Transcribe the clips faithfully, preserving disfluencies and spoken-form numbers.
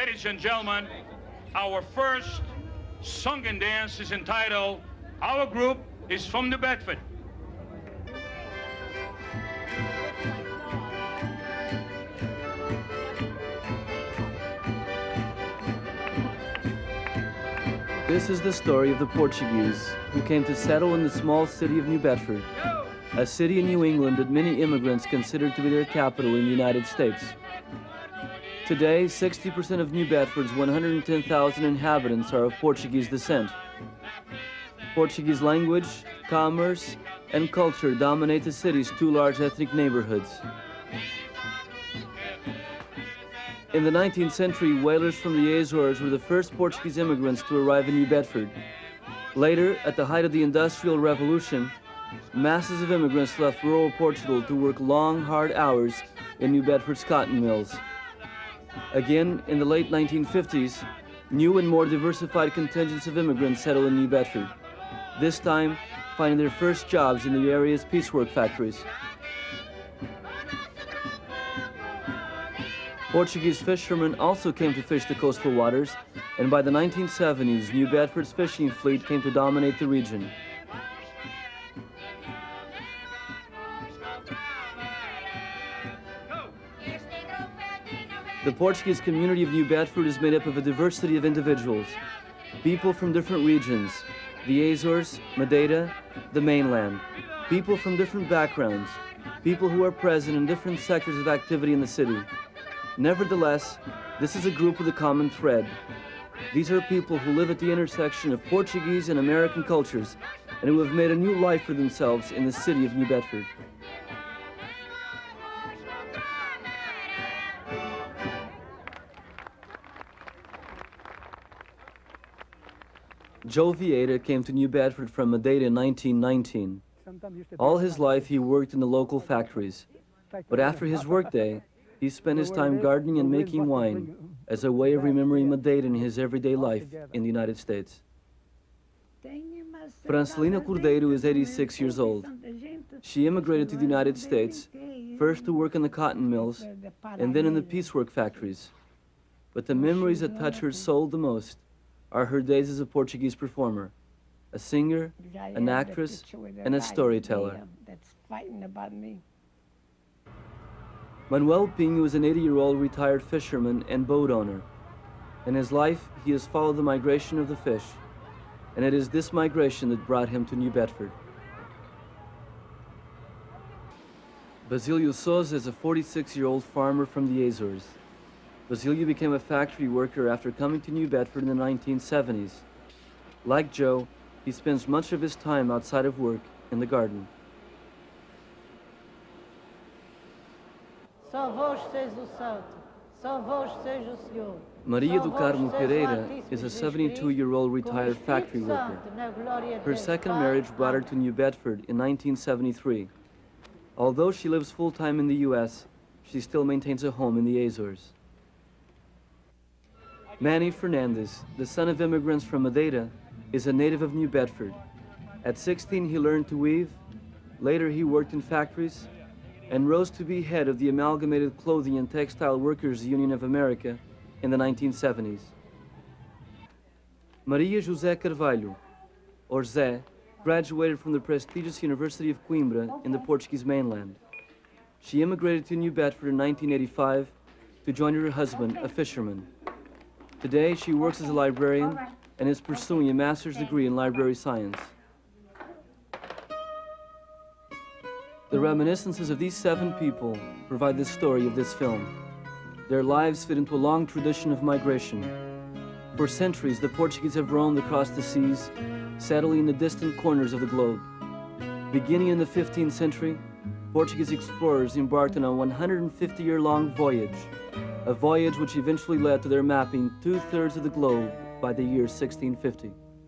Ladies and gentlemen, our first song and dance is entitled, Our Group is from New Bedford. This is the story of the Portuguese who came to settle in the small city of New Bedford, a city in New England that many immigrants consider to be their capital in the United States. Today, sixty percent of New Bedford's one hundred ten thousand inhabitants are of Portuguese descent. Portuguese language, commerce, and culture dominate the city's two large ethnic neighborhoods. In the nineteenth century, whalers from the Azores were the first Portuguese immigrants to arrive in New Bedford. Later, at the height of the Industrial Revolution, masses of immigrants left rural Portugal to work long, hard hours in New Bedford's cotton mills. Again, in the late nineteen fifties, new and more diversified contingents of immigrants settled in New Bedford, this time finding their first jobs in the area's piecework factories. Portuguese fishermen also came to fish the coastal waters, and by the nineteen seventies, New Bedford's fishing fleet came to dominate the region. The Portuguese community of New Bedford is made up of a diversity of individuals, people from different regions, the Azores, Madeira, the mainland, people from different backgrounds, people who are present in different sectors of activity in the city. Nevertheless, this is a group with a common thread. These are people who live at the intersection of Portuguese and American cultures and who have made a new life for themselves in the city of New Bedford. Joe Vieira came to New Bedford from Madeira in nineteen nineteen. All his life he worked in the local factories, but after his workday, he spent his time gardening and making wine as a way of remembering Madeira in his everyday life in the United States. Francelina Cordeiro is eighty-six years old. She immigrated to the United States, first to work in the cotton mills and then in the piecework factories. But the memories that touch her soul the most are her days as a Portuguese performer, a singer, an actress, and a storyteller. Manuel Pinho is an eighty-year-old retired fisherman and boat owner. In his life, he has followed the migration of the fish, and it is this migration that brought him to New Bedford. Basilio Souza is a forty-six-year-old farmer from the Azores. Basilio became a factory worker after coming to New Bedford in the nineteen seventies. Like Joe, he spends much of his time outside of work in the garden. Maria do Carmo Pereira is a seventy-two-year-old retired factory worker. Her second marriage brought her to New Bedford in nineteen seventy-three. Although she lives full-time in the U S, she still maintains a home in the Azores. Manny Fernandez, the son of immigrants from Madeira, is a native of New Bedford. At sixteen, he learned to weave. Later, he worked in factories and rose to be head of the Amalgamated Clothing and Textile Workers Union of America in the nineteen seventies. Maria José Carvalho, or Zé, graduated from the prestigious University of Coimbra in the Portuguese mainland. She immigrated to New Bedford in nineteen eighty-five to join her husband, a fisherman. Today, she works as a librarian and is pursuing a master's degree in library science. The reminiscences of these seven people provide the story of this film. Their lives fit into a long tradition of migration. For centuries, the Portuguese have roamed across the seas, settling in the distant corners of the globe. Beginning in the fifteenth century, Portuguese explorers embarked on a one hundred fifty-year-long voyage, a voyage which eventually led to their mapping two-thirds of the globe by the year sixteen fifty.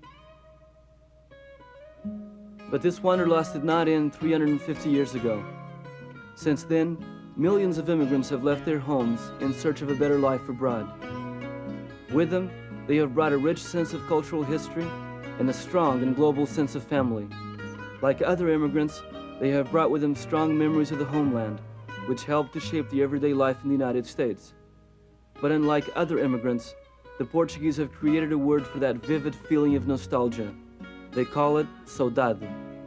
But this wanderlust did not end three hundred fifty years ago. Since then, millions of immigrants have left their homes in search of a better life abroad. With them, they have brought a rich sense of cultural history and a strong and global sense of family. Like other immigrants, they have brought with them strong memories of the homeland, which helped to shape the everyday life in the United States. But unlike other immigrants, the Portuguese have created a word for that vivid feeling of nostalgia. They call it saudade.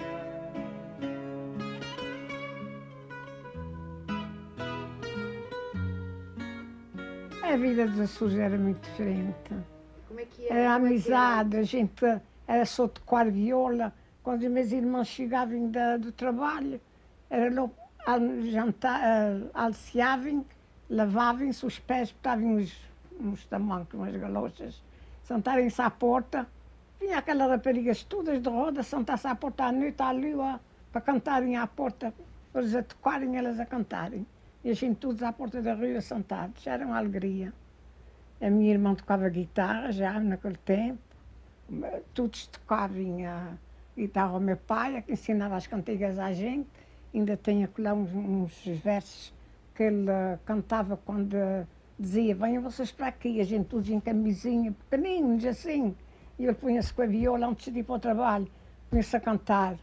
A vida dos Açores era muito diferente. Como é que era? Era Como é que amizade, a gente era só tocar viola. Quando os meus irmãos chegavam da, do trabalho, era logo jantar, alceavam, lavavam-se os pés, botavam uns, uns tamancos, umas galochas, sentarem-se à porta. Vinha aquelas raparigas todas de roda, sentar-se à porta à noite, à lua, para cantarem à porta, eles a tocarem, elas a cantarem. E a gente todos à porta da rua sentados, era uma alegria. A minha irmã tocava guitarra já naquele tempo, todos tocavam a guitarra ao meu pai, que ensinava as cantigas à gente. Ainda tenho lá uns, uns versos que ele cantava quando dizia: venham vocês para aqui, a gente todos em camisinha, pequeninos assim. E ele punha-se com a viola antes de ir para o trabalho, punha-se a cantar.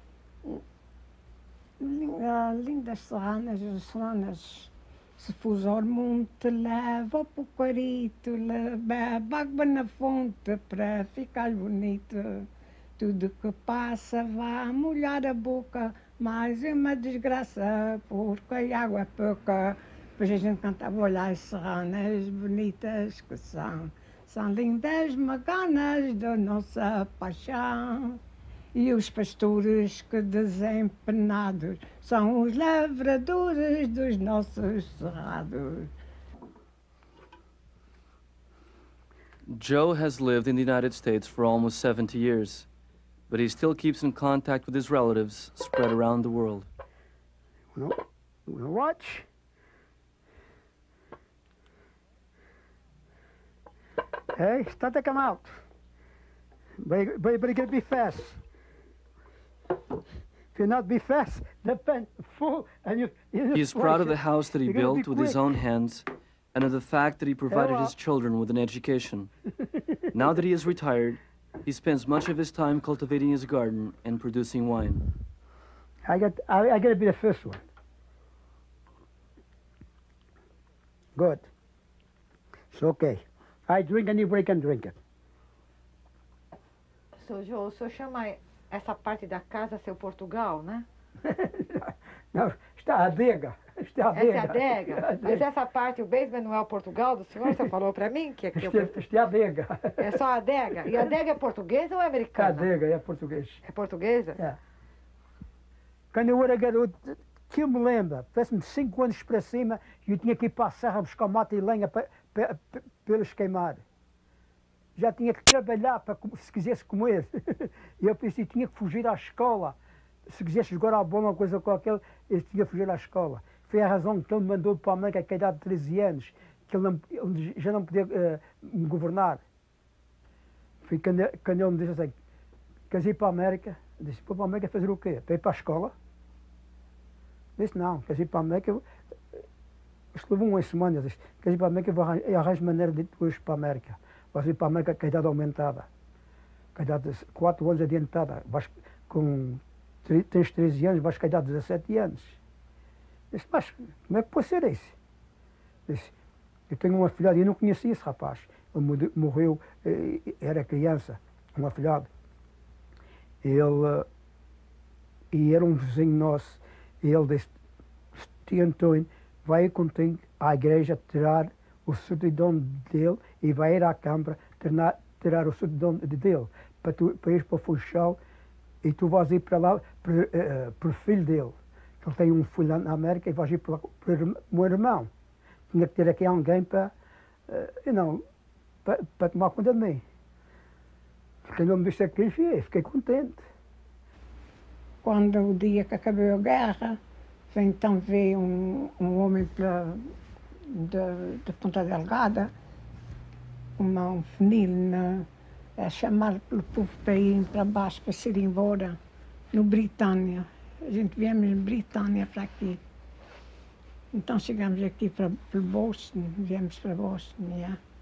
Lindas serranas, as serranas. Se pus ao monte, leva o pucarito, leva água na fonte para ficar bonito. Tudo que passa vai molhar a boca, mais uma desgraça, porque a água é pouca. Depois a gente cantava: olha as serranas bonitas que são, são lindas maganas da nossa paixão. E os pastores que desempenados são os lavradores dos nossos cerrados. Joe has lived in the United States for almost seventy years, but he still keeps in contact with his relatives spread around the world. You wanna watch? Hey, start to come out. But, but, but you gotta be fast. If you're not be fast, the pen full and you. you He is proud of the house that he built with his own hands and of the fact that he provided his children with an education. Now that he is retired, he spends much of his time cultivating his garden and producing wine. I got. I, I gotta be the first one. Good. It's okay. I drink and you can drink it. Seu João, o senhor chama essa parte da casa seu Portugal, né? Não, está a adega. Está a Essa é a adega. adega? Mas essa parte, o basement não é o Portugal do senhor? Você falou para mim que aqui é o Isto, isto é a adega. É só a adega? E a adega é portuguesa ou é A americana? adega é português. É portuguesa? É. Quando eu era garoto, que eu me lembro, parece-me cinco anos para cima, eu tinha que ir para a serra buscar mata e lenha para, para, para, para eles queimar. Já tinha que trabalhar para, se quisesse comer. E eu pensei, tinha que fugir à escola. Se quisesse jogar a bola ou uma coisa qualquer, eu tinha que fugir à escola. Foi a razão que ele me mandou para a América com a idade de treze anos, que ele, não, ele já não podia uh, me governar. Foi quando, quando ele me disse assim: queres ir para a América? Eu disse: para a América fazer o quê? Para ir para a escola? Eu disse: não, queres ir para a América? Eu... Isto levou uma semana. Eu disse: queres ir para a América? Eu, vou arranjar, eu arranjo maneira de ir depois para a América. Vais ir para a América com a idade aumentada, com a idade de quatro anos adiantada. Vais com, tens treze anos, vais com a idade de dezassete anos. Eu disse: mas como é que pode ser isso? Eu disse: eu tenho uma filhada, e eu não conhecia esse rapaz. Ele morreu, era criança, um afilhado. Ele, e era um vizinho nosso, e ele disse: tio Antônio, vai contigo à igreja tirar o certidão dele e vai ir à Câmara tirar, tirar o certidão dele para, tu, para ir para o Funchal, e tu vais ir para lá para, uh, para o filho dele. Ele tem um filho lá na América e vais ir para lá para o meu irmão. Tinha que ter aqui alguém para, uh, não, para, para tomar conta de mim. Quando ele me disse aquilo, eu fiquei contente. Quando o dia que acabou a guerra, então veio um, um homem pela, de, de Ponta Delgada, uma, um funil, a chamar pelo povo para ir para baixo, para se ir embora, no Britânia. A gente viemos de Britânia para aqui. Então chegamos aqui para, para Boston, viemos para Boston, yeah.